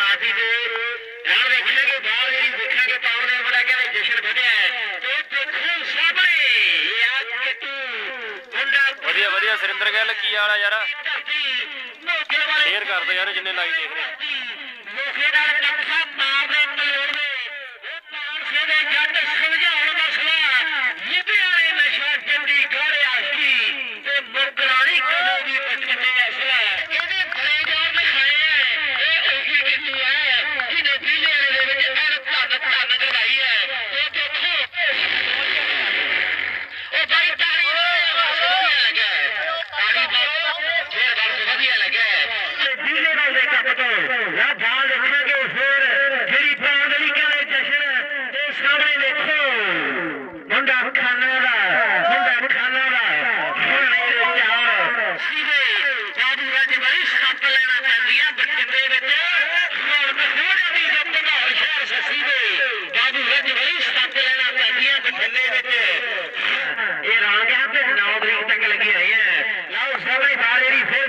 ਮਾਫੀ ਦੇ ਯਾਰ ਵੇਖਿਆ ਕਿ ਬਾਹਰ ਜਿਹੜੀ ਦੇਖਿਆ ਕਿ ਪਾਉਣ ਨੇ ਬੜਾ ਕਹਿੰਦੇ ਜਸ਼ਨ ਵਧਿਆ ਤੇ ਦੇਖੋ ਸਾਹਮਣੇ ਯਾਰ ਕਿ ਤੂੰ ਮੁੰਡਾ ਵਧੀਆ ਵਧੀਆ ਸੁਰਿੰਦਰ ਗਿੱਲ ਕੀ ਹਾਲ ਆ ਯਾਰ ਸ਼ੇਅਰ ਕਰ ਦਿਓ ਯਾਰ ਜਿੰਨੇ ਲਾਈਵ ਦੇਖ ਰਹੇ ਮੋਖੇ ਨਾਲ ਲੱਖਾਂ ਮਾਰਦੇ ਮਲੋੜਦੇ ਉਹ ਮਾਨਸੇ ਦੇ ਜੱਟ ਸਮਝਾਉਣ ਮਸਲਾ ਲੁਧਿਆਣੇ ਨਸ਼ਾ ਚੰਡੀ ਗੜਿਆ ਸੀ ਤੇ ਮੁਰਗਰਾਣੀ ਕਦੋਂ ਵੀ ਬਚਦੇ ਅਸਲਾ ਇਹਦੇ ਬੜੇ ਜਾਨ ਦਿਖਾਏ ਇਹ ਉਹੀ ਕਿੰਨੂ ਹੈ ਜਿਹਨੇ ਜ਼ਿਲ੍ਹੇ ਦੇ ਵਿੱਚ ਧੰਨ ਧੰਨ ਕਰਵਾਈ ਹੈ ਉਹ ਦੇਖੋ ਉਹ ਬਾਈ ਤਾੜੀ ਬਸ ਵਧੀਆ ਲੱਗਾ ਤਾੜੀ ਬਸ ਫੇਰ ਬਸ ਵਧੀਆ ਲੱਗਾ ਜ਼ਿਲ੍ਹੇ ਨਾਲ ਦੇ ਕੱਪ ਤੋਂ ਯਾ ਬਾਲ ਦੇਖਾਂਗੇ ਫੇਰ ਜਿਹੜੀ ਪ੍ਰਾਂਗਲੀ ਕਹਿੰਦੇ ਜਸ਼ਨ ਤੇ ਸਾਹਮਣੇ ਦੇਖੋ ਮੁੰਡਾ ਖਾਨਾ ਦਾ ਸੋਹਣੇ ਦੇ ਚਾਰ ਸੀਧੇ ਬਾਬੂ ਰਾਜ ਬੜੀ ਸੱਪ ਲੈਣਾ ਪੈਂਦੀਆਂ ਬਠਿੰਡੇ ਵਿੱਚ ਹੁਣ ਮਖੂੜੇ ਦੀ ਜੱਟ ਲਾਹੌਰ ਸ਼ਹਿਰ ਸੱਸੀ ਦੇ ਬਾਬੂ ਰਾਜ ਬੜੀ ਸੱਪ ਲੈਣਾ ਪੈਂਦੀਆਂ ਬਠਿੰਡੇ ਵਿੱਚ ਇਹ ਰਾਂਗਿਆਂ ਤੇ 9 ਤਰੀਕ ਤੱਕ ਲੱਗੀ ਰਹੀ ਹੈ ਲਓ ਸਾਹਮਣੇ ਬਾਲ ਜਿਹੜੀ